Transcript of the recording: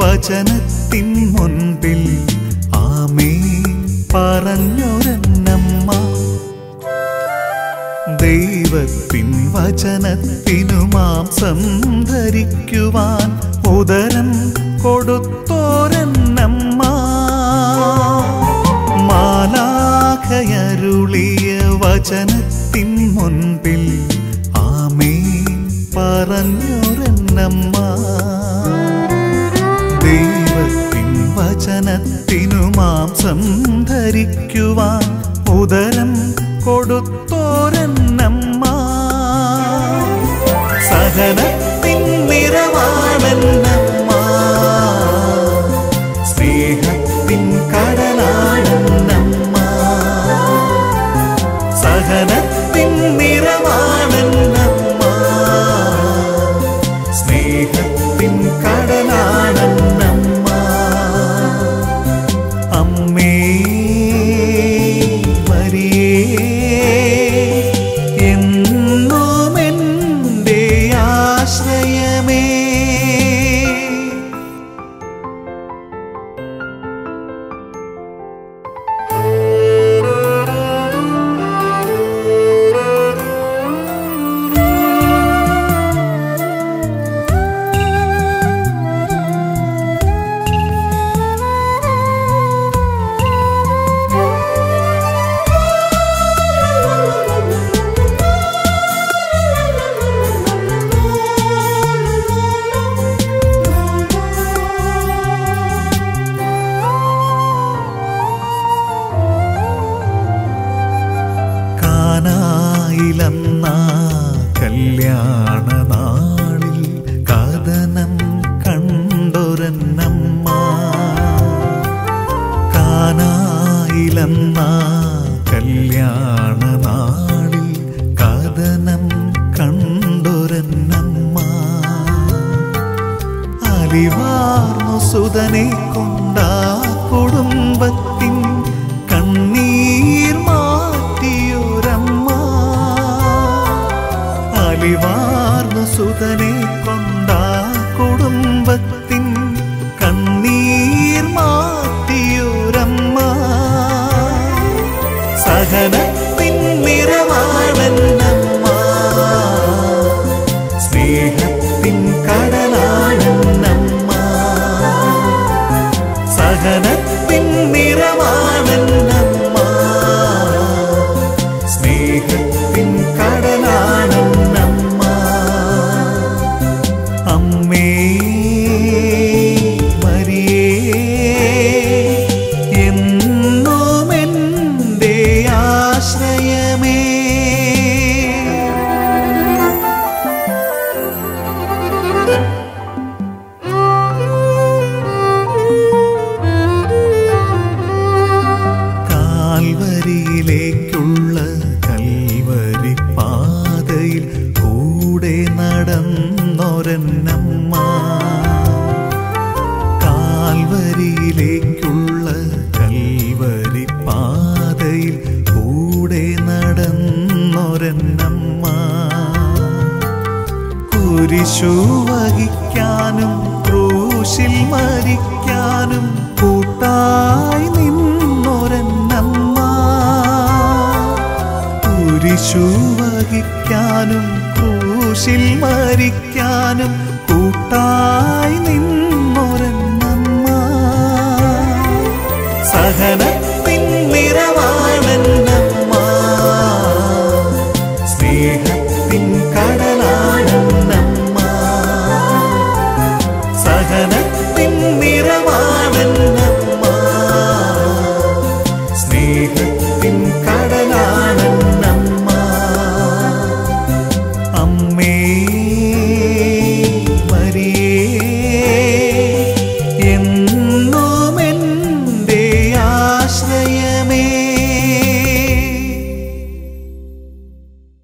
വചനത്തിൻ മുൻപിൽ ആമേൻ പറഞ്ഞൊരന്നമ്മ. ദൈവത്തിൻ വചനത്തിനു മാംസം ധരിക്കുവാൻ ഉദരം കൊടുത്തോരന്നമ്മ. മാലാഖയരുളിയ വചനത്തിൻ മുൻപിൽ ആമേൻ പറഞ്ഞൊരന്നമ്മ. ദൈവത്തിൻ വചനത്തിനു മാംസം ധരിക്കുവാൻ ഉദരം കൊടുത്തോരന്നമ്മ. സഹനത്തിൻ നിറവാണെന്നമ്മ, സ്നേഹത്തിൻ കടലാണെന്നമ്മ. സഹനത്തിൻ നിറവാണെന്നമ്മ, സ്നേഹത്തിൻ കടലാണെന്നമ്മ. അമ്മേ മരിയേ, എന്നും എൻ്റെ ആശ്രയമേ. കാനായിലെന്ന കല്യാണ നാളിൽ കഥനം കണ്ടൊരന്നമ്മ. കാനായിലെന്ന കല്യാണ നാളിൽ കഥനം കണ്ടൊരന്നമ്മ. അലിവാർന്നു സുതനെ കൊണ്ടാ കുടുംബത്തിൻ കണ്ണീർ മാറ്റിയൊരമ്മ. അലിവാർന്നു സുതനെ കൊണ്ടാ കുടുംബത്തിൻ കണ്ണീർ മാറ്റിയൊരമ്മ. സഹനത്തിൻ നിറവാണെന്നമ്മ, സ്നേഹത്തിൻ കടലാണെന്നമ്മ. സഹനത്തിൻ നിറവാണെന്നമ്മ, സ്നേഹത്തിൻ കടലാണെന്നമ്മ. അമ്മേ മരിയേ, എന്നും എൻ്റെ ആശ്രയമേ. കാൽവരിയിലേക്കുള്ള കൽവരി പാതയിൽ കൂടെ നടന്നൊരന്നമ്മ. കാൽവരിയിലേക്കുള്ള കൽവരി പാതയിൽ കൂടെ നടന്നൊരന്നമ്മ. കുരിശു വഹിക്കാനും ക്രൂശിൽ മരിക്കാനും കൂട്ടായി നിന്നൊരന്നമ്മ. കുരിശു വഹിക്കാനും ക്രൂശിൽ മരിക്കാനും കൂട്ടായി നിന്നൊരന്നമ്മ. സഹനത്തിൻ നിറവാണെന്നമ്മ, സ്നേഹത്തിൻ കടലാണെന്നമ്മ. സഹനത്തിൻ നിറവാണെന്നമ്മ, സ്നേഹത്തിൻ